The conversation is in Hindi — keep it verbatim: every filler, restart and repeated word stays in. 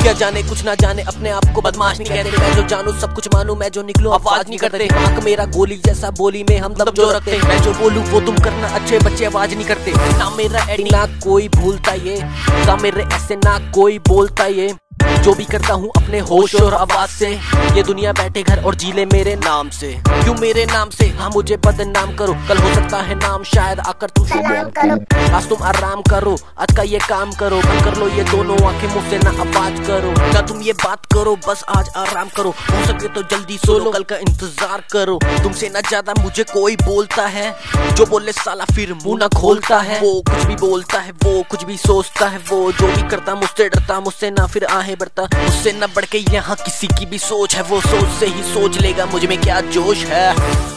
दुनिया जाने कुछ ना जाने, अपने आप को बदमाश नहीं कहते। मैं जो जानू सब कुछ मानू, मैं जो निकलूं आवाज नहीं करते। आंख मेरा गोली जैसा, बोली में हम दम जो रखते। मैं जो बोलूं वो तुम करना, अच्छे बच्चे आवाज नहीं करते। ना मेरा एडी ना कोई भूलता ये, ना मेरे ऐसे ना कोई बोलता ये। जो भी करता हूँ अपने होश और आवाज से, ये दुनिया बैठे घर और जीले मेरे नाम से। क्यों मेरे नाम से, हाँ मुझे बदनाम करो, कल हो सकता है नाम शायद आकर तुम सलाम करो। आज तुम आराम करो, आज का ये काम करो, बंद कर लो ये दोनों आंखें, मुझसे ना आवाज करो। ना तुम ये बात करो, बस आज आराम करो, हो सके तो जल्दी सो लो, कल का इंतजार करो। तुमसे ना ज्यादा मुझे कोई बोलता है, जो बोले साला फिर मुंह ना खोलता है। वो कुछ भी बोलता है, वो कुछ भी सोचता है, वो जो भी करता मुझसे डरता, मुझसे ना फिर आहे बढ़ता। मुझसे न बढ़ के यहाँ किसी की भी सोच है, वो सोच से ही सोच लेगा मुझ में क्या जोश है।